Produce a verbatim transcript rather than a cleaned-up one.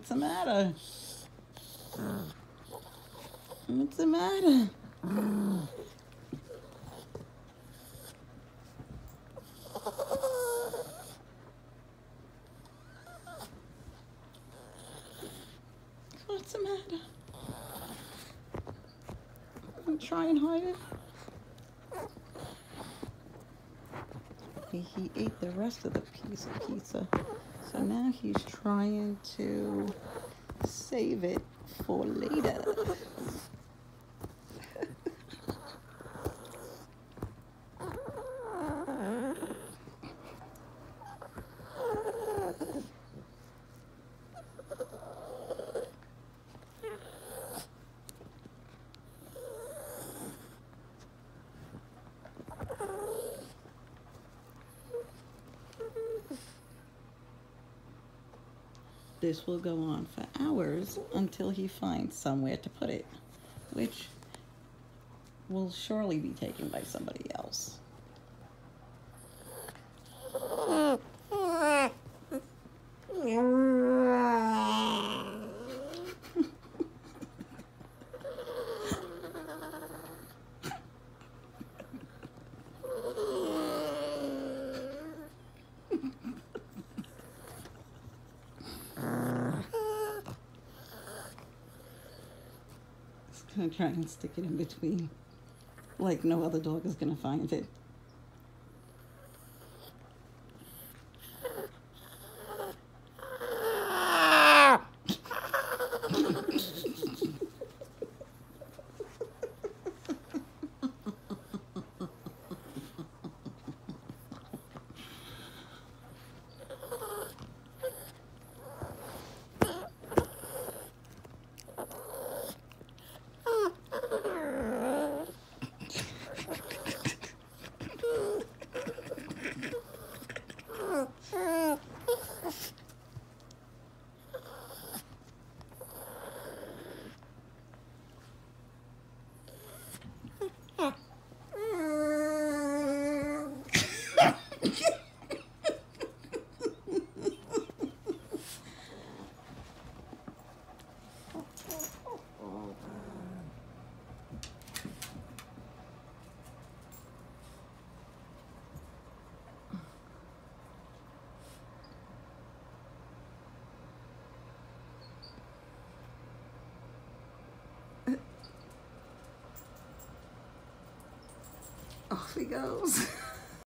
What's the matter? What's the matter? What's the matter? I'm trying harder. He, he ate the rest of the piece of pizza. So now he's trying to save it for later. This will go on for hours until he finds somewhere to put it, which will surely be taken by somebody else. Gonna try and stick it in between, like no other dog is gonna find it. Off he goes.